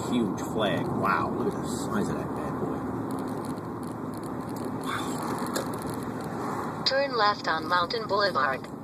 huge flag. Wow, look at the size of that bad boy. Turn left on Mountain Boulevard.